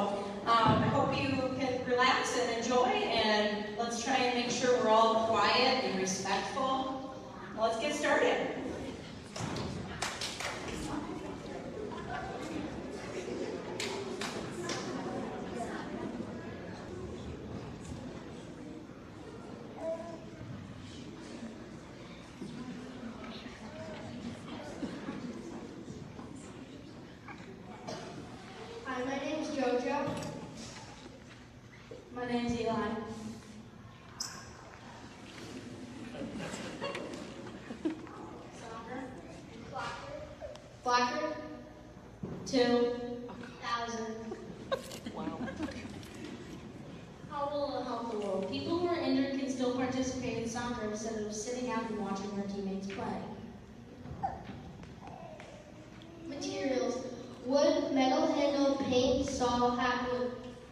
I hope you can relax and enjoy, and let's try and make sure we're all quiet and respectful. Let's get started. Hi, my name is Jojo. My name's Eli. Soccer. Flocker. 2,000. Wow. How will it help the world? People who are injured can still participate in soccer instead of sitting out and watching their teammates play. Materials. Wood, metal handle, paint, saw, hardwood.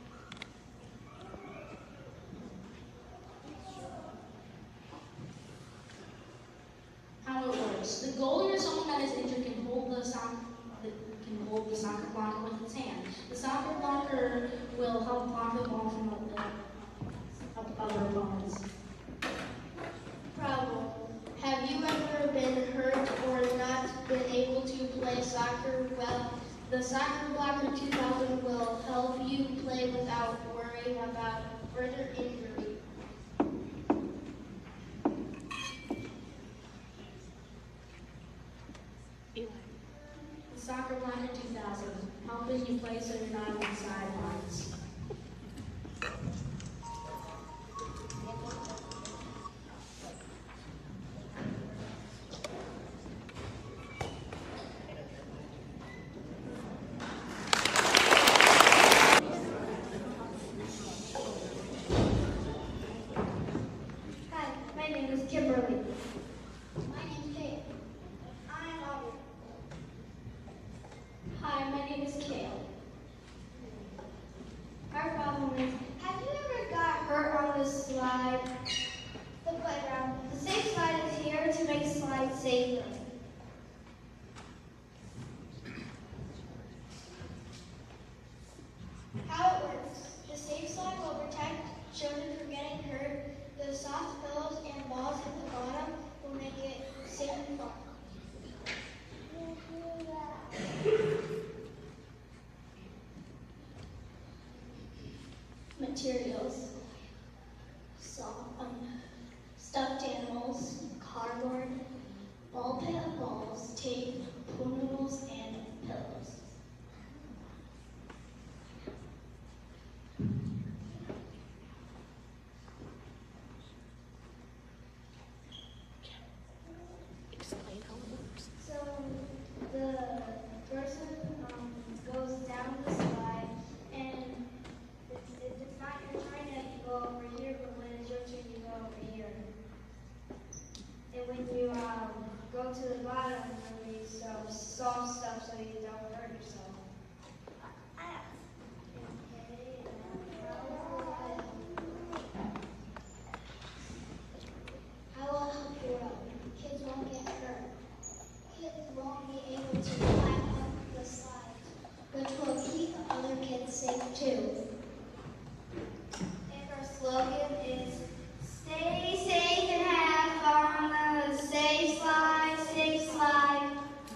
How it works. The goalie or someone that is injured can hold the soccer block with its hand. The soccer blocker will help block the ball from other opponents. Problem. Have you ever been hurt or not been able to play soccer well? The Soccer Blocker 2000 will help you play without worrying about further injury. Eli. The Soccer Blocker 2000, helping you play so you're not on the sidelines. Hi, my name is Kimberly. My name is Kate. I'm Aubrey. Hi, my name is Kale. Our problem is, have you ever got hurt on the slide? The playground. The safe slide is here to make slides safer. How it works. The safe slide will protect children from getting hurt. The soft pillows and balls at the bottom will make it safe and fun. Materials. Stuffed animals, cardboard, ball pit of balls, tape, pool noodles, and pillows. Explain how it works. So the person goes down the slide, and it's not your turn that you go over here, but when it's your turn, you go over here. And when you go to the bottom, there'll be some soft stuff so you don't hurt yourself. How will it help the world? Kids won't get hurt. Kids won't be able to climb up the slides, which will keep other kids safe too. And our slogan is, stay safe and have fun on the safe slide, safe slide.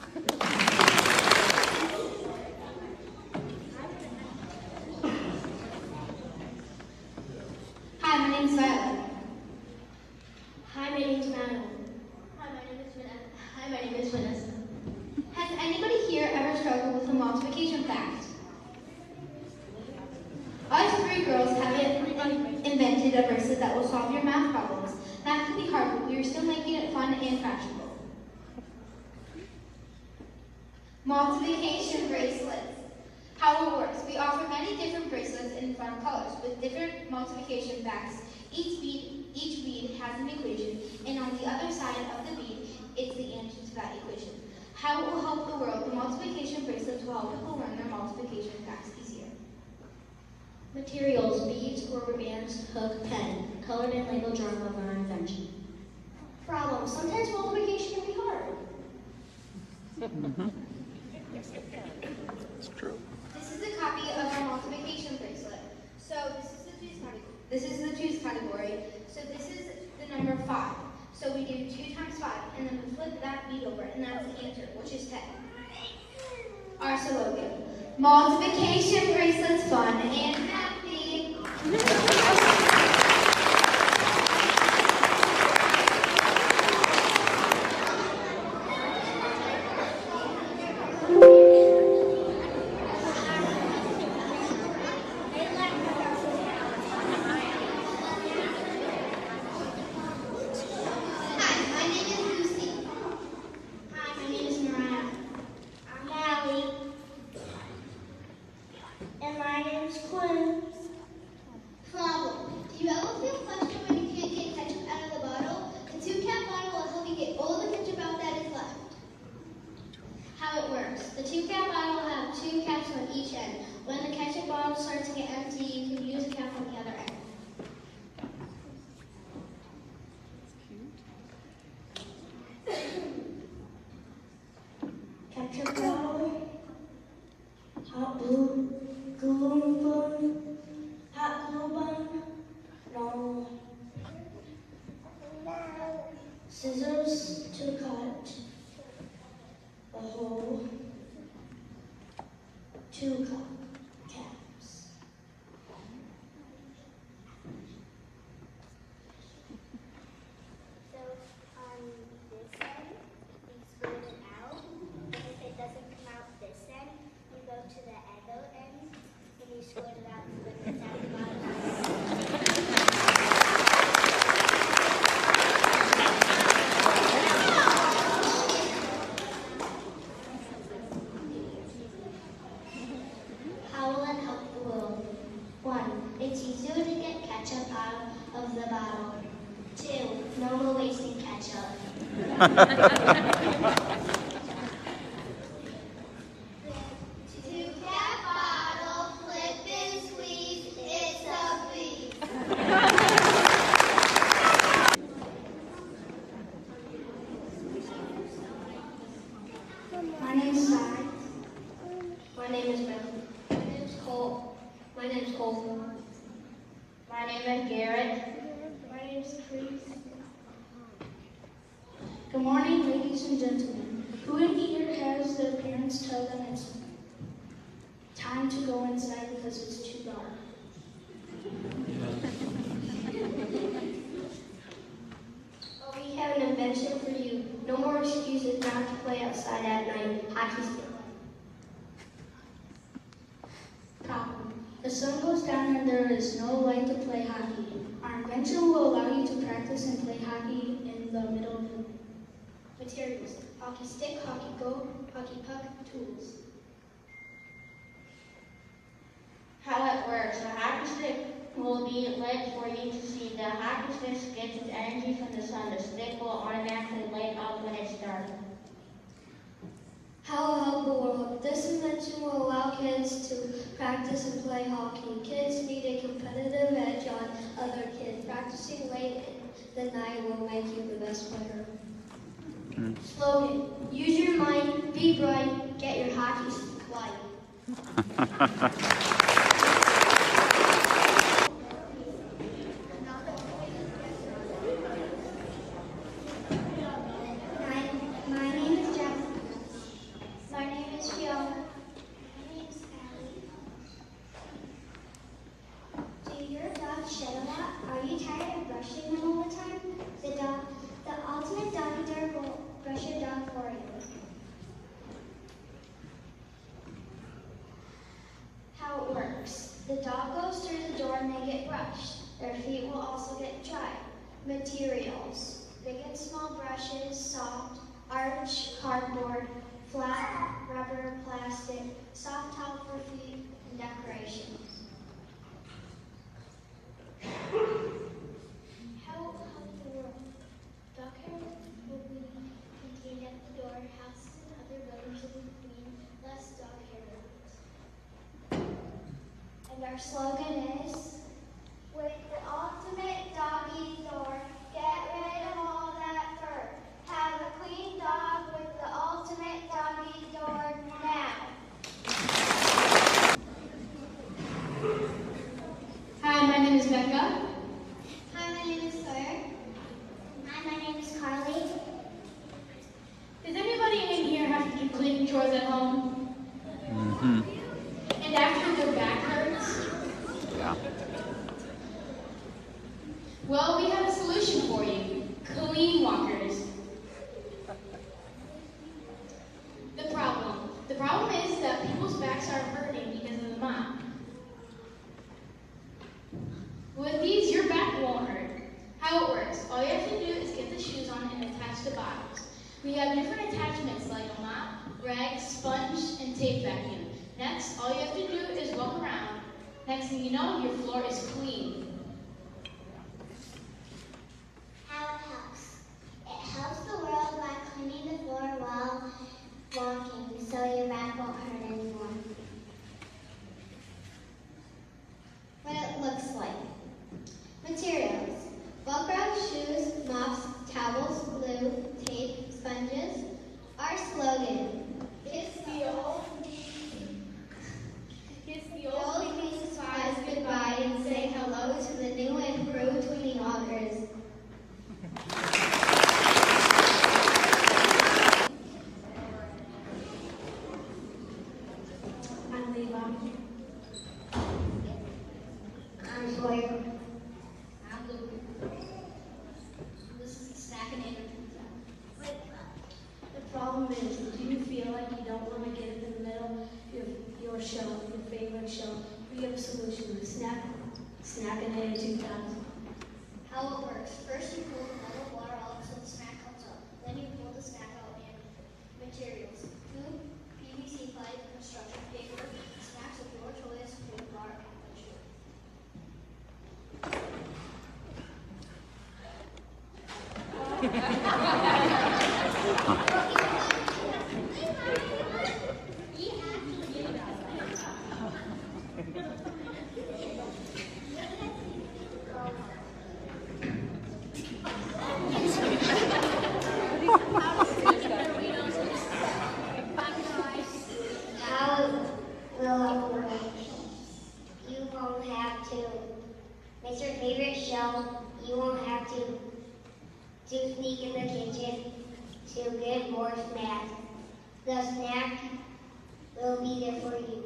Hi, my name's Violet. Hi, my name's Madeline. Hi, my name is Vanessa. Hi, my name is Vanessa. Has anybody here ever struggled with a multiplication fact? Us three girls have invented a bracelet that will solve your math problems. That can be hard, but we are still making it fun and practical. Multiplication bracelets. How it works. We offer many different bracelets in fun colors with different multiplication facts. Each bead has an equation, and on the other side of the bead is the answer to that equation. How it will help the world. The multiplication bracelets will help people learn their multiplication facts easier. Materials: beads, rubber bands, hook, pen, colored and labeled drawing of our invention. Problem: sometimes multiplication can be hard. It's true. This is a copy of our multiplication Multiplication bracelets, fun and happy. Hi, my name is Lucy. Hi, my name is Mariah. I'm Allie. And my name is Quinn. Problem. Do you ever feel frustrated when you can't get ketchup out of the bottle? The 2-cap bottle will help you get all the ketchup out that is left. How it works. The 2-cap bottle will have 2 caps on each end. When the ketchup bottle starts to get empty, you can use a cap on the other end. Ketchup bottle, hot glue bun, hot glue bun, no. Scissors to cut the hole, 2 caps. So on this end, you squirt it out, and if it doesn't come out this end, you go to the other end, and you squirt it out to the inside the bottom. How will it help the world? 1. It's easier to get ketchup out of the bottle. 2. No more wasting ketchup. The 2-cap bottle, flip and squeeze, it's a breeze. My name's Sai. My name is Bill. My name's Cole. My name's Cole. My name is Garrett. My name's Chris. Good morning, ladies and gentlemen. Who in here has their parents tell them it's time to go inside because it's too dark? Oh, we have an invention for you. No more excuses not to play outside at night. Hockey stick. Problem. The sun goes down and there is no light to play hockey. Our invention will allow you to practice and play hockey in the middle of the materials. Hockey stick, hockey goal, hockey puck, tools. How it works. The hockey stick will be lit for you to see. The hockey stick gets its energy from the sun. The stick will automatically light up when it's dark. How will help the world? This invention will allow kids to practice and play hockey. Kids need a competitive edge on other kids. Practicing late in the night will make you the best player. Slogan. Use your mind, be bright, get your hockey stick light. My name is Jeff. My name is Fiona. My name is Allie. Do your dogs shed a lot? Are you tired of brushing them all the time? The ultimate doggy dirt will brush your dog for you. How it works. The dog goes through the door and they get brushed. Their feet will also get dry. Materials. Big and small brushes, soft, arch, cardboard, flat, rubber, plastic, soft towel for feet, and decorations. How will help the world? Dog hair will be contained at the door. Houses and other buildings will be clean, less dog hair. And our slogan is, with the ultimate doggy door, get rid of all that fur. Have a clean dog with the ultimate doggy door now. Hi, my name is Becca. Hi, my name is Sawyer. Hi, my name is Carly. Does anybody in here have to do cleaning chores at home? Well, we have a solution for you. Clean walkers. The problem is that people's backs are hurting because of the mop. With these, your back won't hurt. How it works, all you have to do is get the shoes on and attach the bottoms. We have different attachments like a mop, rag, sponge, and tape vacuum. Next, all you have to do is walk around. Next thing you know, your floor is clean. How it helps. It helps the world by cleaning the floor while walking so your back won't hurt anymore. What it looks like. Materials. Velcro, shoes, mops, towels, glue, tape, sponges. Our slogan. It's the old cleaning supplies goodbye and say hello to the new and improved cleaning walkers. I'm Leva. I'm Sawyer. I'm Luke. This is the snack and energy. The problem is, do you feel like you don't want to get in the middle of your shelf, your favorite shelf? We have a solution, the Snackinator 2000. How it works. First you pull the metal bar out so the snack comes up. Then you pull the snack out and materials. Food, PVC pipe, construction paper, snacks of your choice, food bar, and shoe. How will it work? You won't have to. It's your favorite show. You won't have to sneak in the kitchen to get more snacks. The snack will be there for you.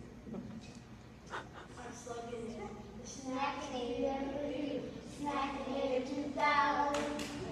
Our slogan is Snackinator, Snackinator 2000.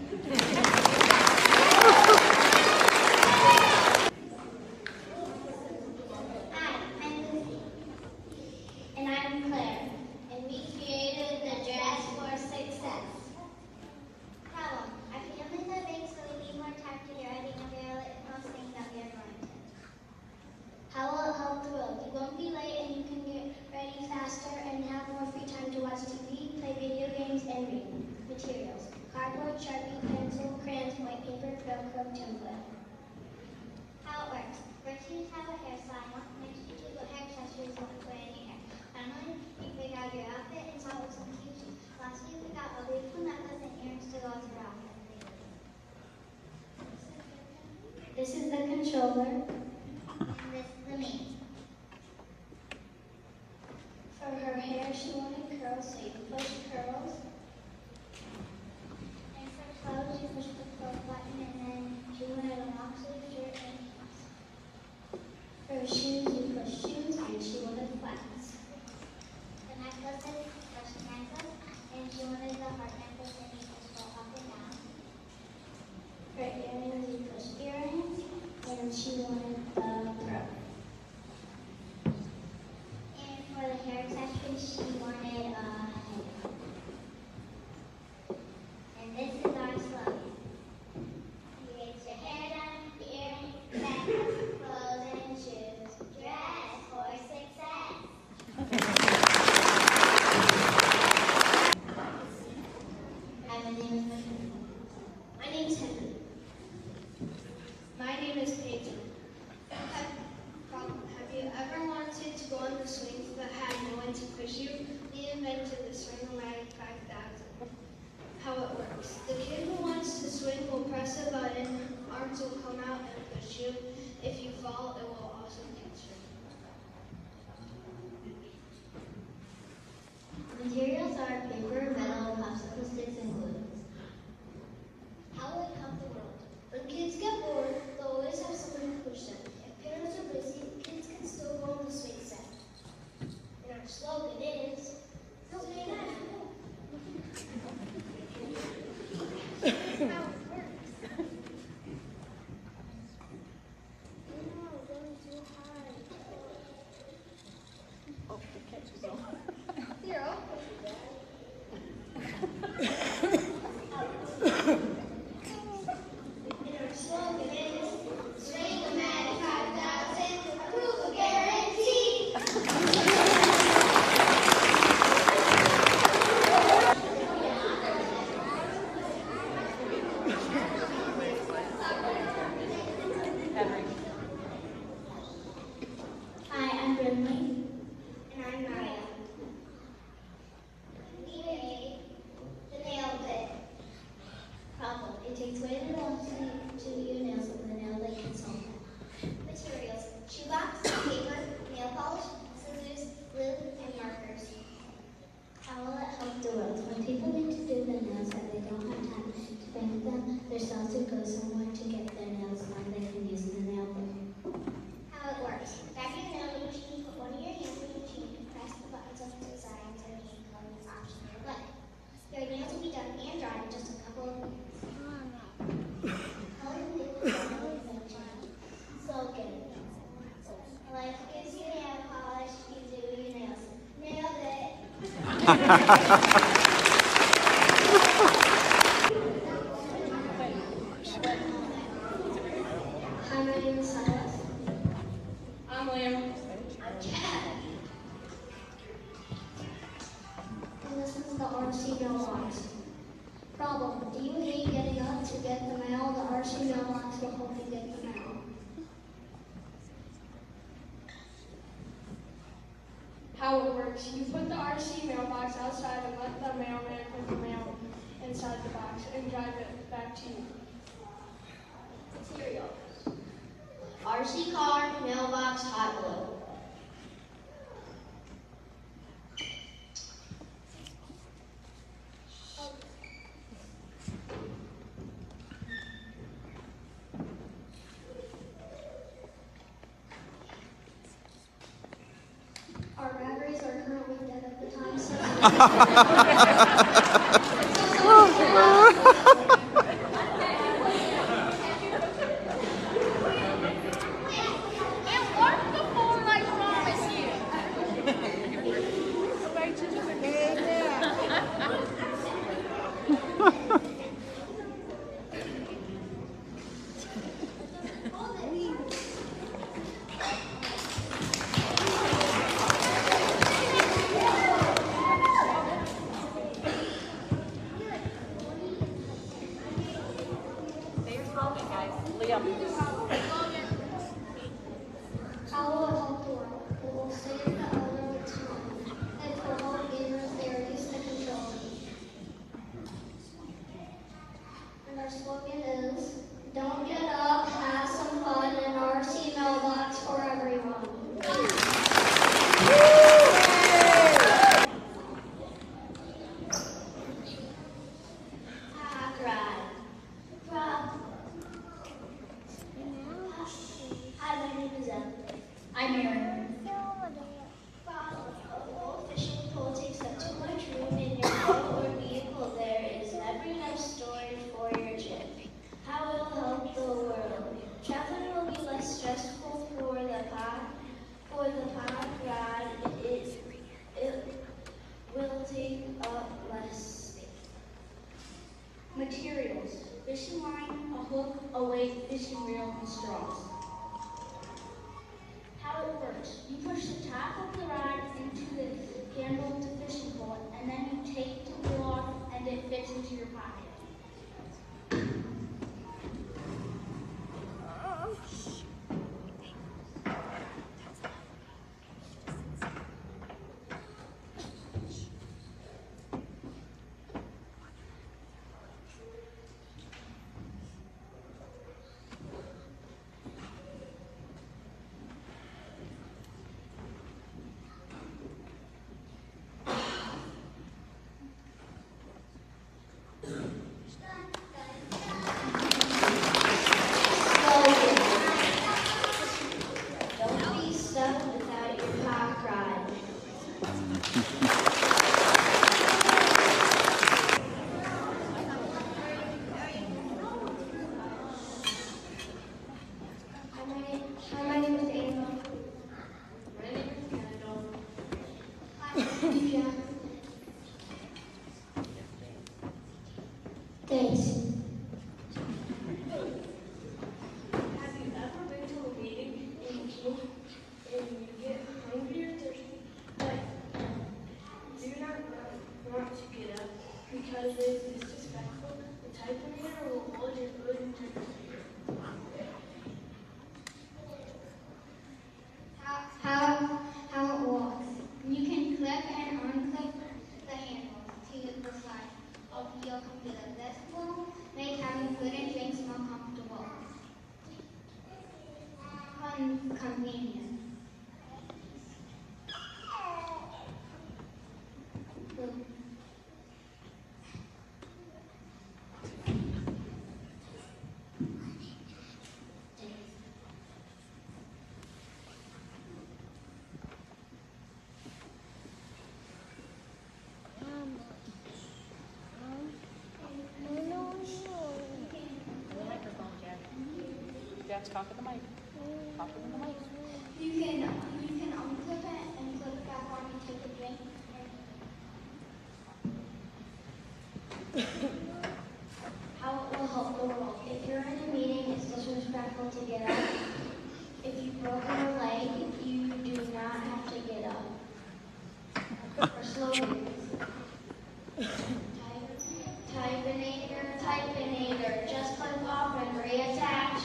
Hi, I'm Lucy. And I'm Claire. And we created the Dress for Success. Problem. Our families are big, so we need more time to get ready and feel it most things that we are going to. How will it help the world? You won't be late and you can get ready faster and have more free time to watch TV, play video games, and read. Materials. Cardboard, Sharpie, pencil, crayons, white paper, Velcro, template. How it works. First you have a hair salon. Next you do a hair accessories and put in your hair. Finally, you pick out your outfit and solve with some confusion. Lastly, you pick out a beautiful necklace and earrings to go with your outfit. This is the controller. And this is the me. For her hair, she wanted curls, so you push curls. And for clothes, you push the clothes button and then she wanted a long sleeve shirt and pants. For her shoes, you push shoes, and she wanted flats. The necklaces, push the necklace, and she wanted the heart necklace and you push go up and down. For earrings, you push earrings, and she wanted the pearl. And for the hair accessories, she wanted a head. And this is our slogan. You get your hair done, earrings, necklace, clothes, and shoes. Dress for success. Hi, my name is Megan. My name's Henry. My name is Peyton. Have you ever wanted to go on the swings but had no one to push you? We invented the Swing-O-Matic 5000. How it works. The kid who wants to swing will press a button, arms will come out and push you. If you fall, it will also catch you. Materials are paper, metal, popsicle sticks, and glue. How will it help the world? When kids get bored, they'll always have someone to push them. If parents are busy, kids can still go on the swing set. And our slogan is, swing it. Zero. And our slogan is, Straight-O-Matic 5000, approval guarantee. Hi, I'm Brinley. And I'm Maya. We made the nail bit. Problem. It takes way too long to do your nails with the nail that can solve that. Materials: shoebox, paper, nail polish, scissors, glue, and markers. How will it help the world? When people need to do their nails and they don't have time to paint them, they're supposed to go somewhere to get their nails done. They can use the nail bit. How it works: grab your nail machine, put one of your hands in the machine, and press the buttons up to the side until the paint color is option your button. Your nails will be done and dried in just a couple of minutes. Color the nail with the machine. Slogan. Life gives you nail polish, you do your nails. Nailed it. Hi, my name is Silas. I'm Liam. And this is the RC mailbox. Problem. Do you hate getting up to get the mail? The RC mailbox will help you get the mail. How it works: you put the RC mailbox outside and let the mailman put the mail inside the box and drive it back to you. Material: RC car, mailbox, hot glue. Our batteries are currently dead at the time, so Jack. Thanks. Have you ever been to a meeting and you get hungry or thirsty, but do not want to get up because it is disrespectful? The typewriter will hold your food and drink. How it walks. You can clip and unclip the handles to the side of your computer. This will make having food and drinks more comfortable. Convenient. Jack's talking to the mic. Talking to the mic. You can unclip it and clip it back on and take a drink. How it will help the world. If you're in a meeting, it's disrespectful to get up. If you've broken a leg, you do not have to get up. Or slowly. Typinator, just click off and reattach.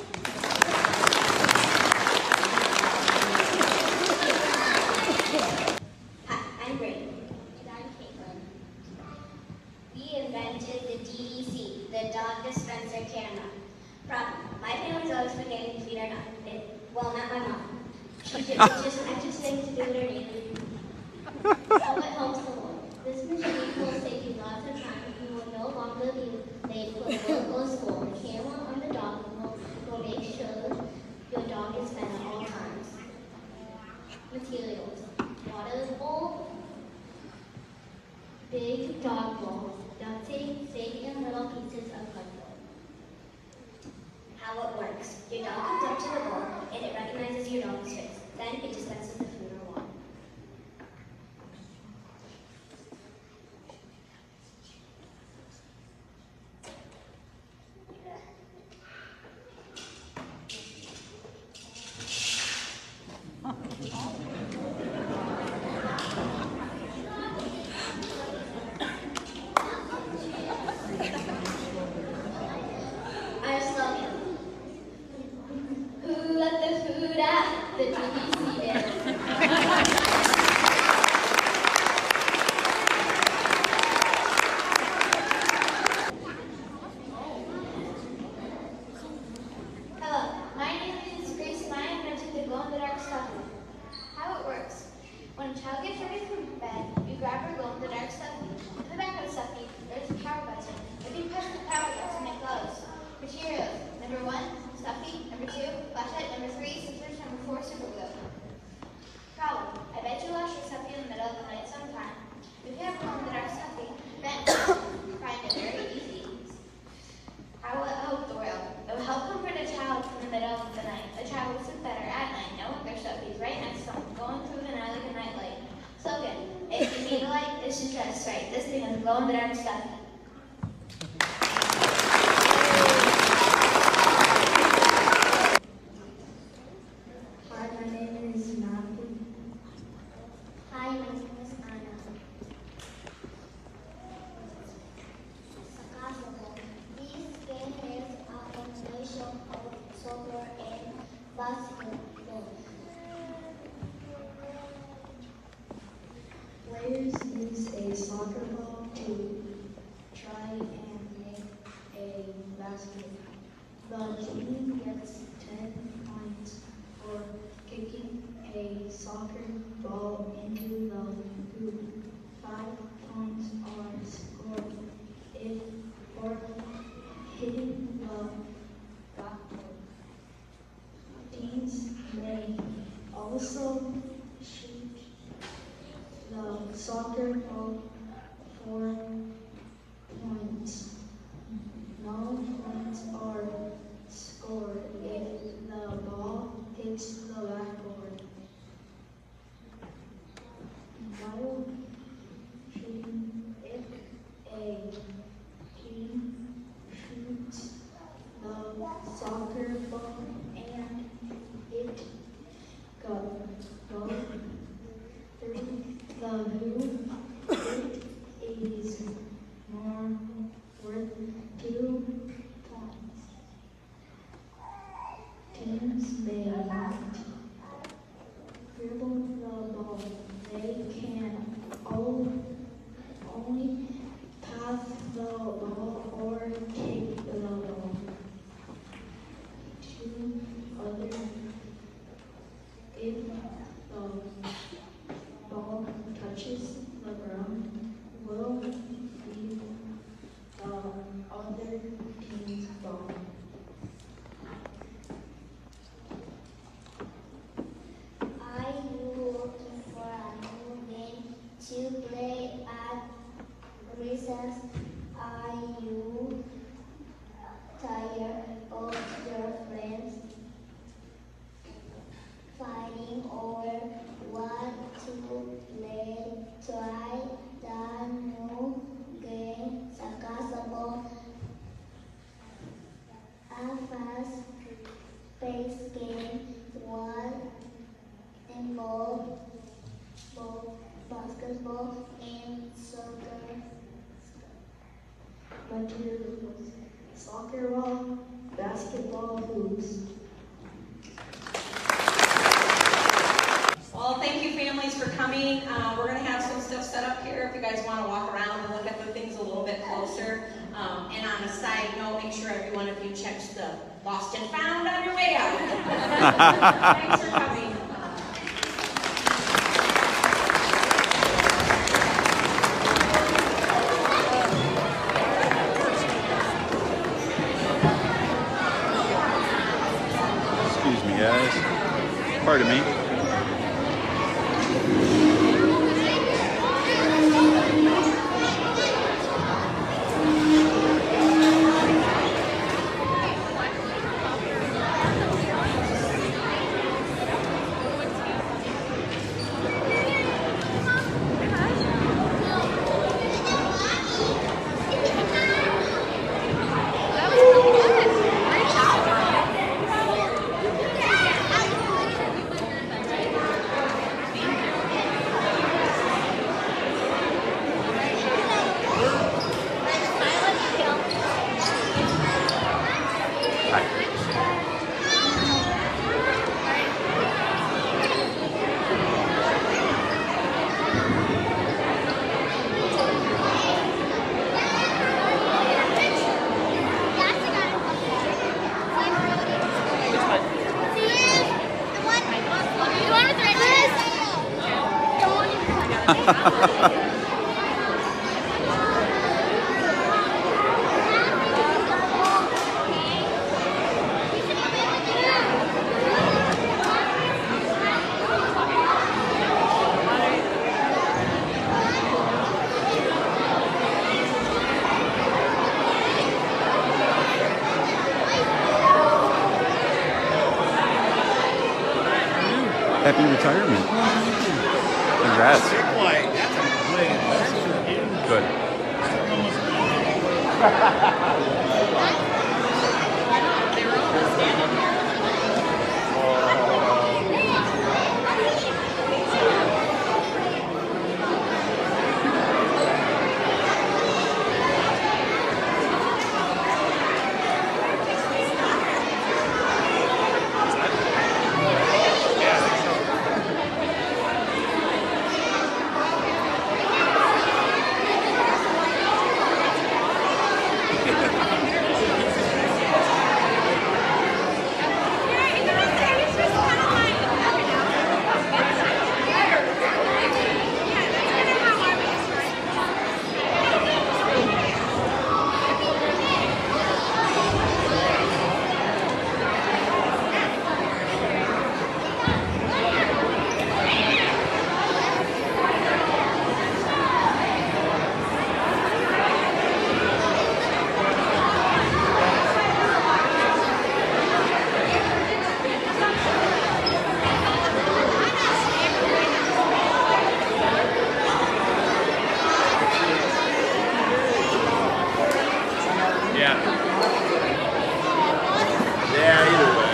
Hi, I'm Brady. And I'm Caitlin. We invented the DDC, the dog dispenser camera. Problem, my family's always forgetting to feed our dog. Well, not my mom. I just think to do what her needed. How it helps the world. This machine will save you lots of time. You will no longer be late for work or school. The camera on the dog will make sure your dog is fed at all times. Materials. Water bowl, big dog bowl, duct tape, safety, and little pieces of cardboard. How it works. Your dog comes up to the bowl and it recognizes your dog's face. Then it dispenses the food or water. Our slogan. Who let the food out? The DDC did. Hello, my name is Grace and I invented the glow-in-the-dark stuffing. How it works. When a child gets ready for bed, you grab your glow-in-the-dark stuffing. In the back of the stuffing, there's a power button. If you push the power button, it glows. Materials. Number 1, stuffing. Number 2, flashlight. Number 3, scissors. Number 4, super glue. Problem. I bet you lost your stuffing in the middle of the night sometime. If you have glow-in-the-dark stuffing, then find it very easy. How will it help the world? It will help comfort a child in the middle of the night. A child will sleep better at night knowing their stuffing is right next to them, going through the night like a nightlight. Slogan. If you need a light, this is just right. This thing is glow-in-the-dark stuffing. Hi, my name is Matthew. Hi, my name is Anna. These games are a combination of soccer and basketball. Players use a soccer ball to try and make a basket. The team gets 10 points for kicking a soccer ball into the hoop. 5 points are scored if for hitting the backboard. Teams may also shoot the soccer ball for points. No points are scored if the ball hits the backboard. While who is more worth 2 points. Teams may not dribble the ball. They can only pass the ball or kick the ball. 2 other if the ball touches the ground, will be the other team's ball. Are you looking for a new game to play at recess? Are you tired of your friends fighting over what to play? Try the new game, Sakasabo. A fast-paced game will involve both basketball and soccer. Materials: soccer ball, basketball hoops. Well, thank you families for coming. We're going to have some stuff set up here if you guys want to walk around and look at the things a little bit closer. And on a side note, make sure every one of you checks the Lost and Found on your way out. Thanks for coming. Excuse me, guys. Pardon me. Happy retirement. Congrats. Good.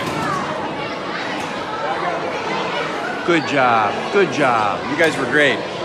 Good job. Good job. You guys were great.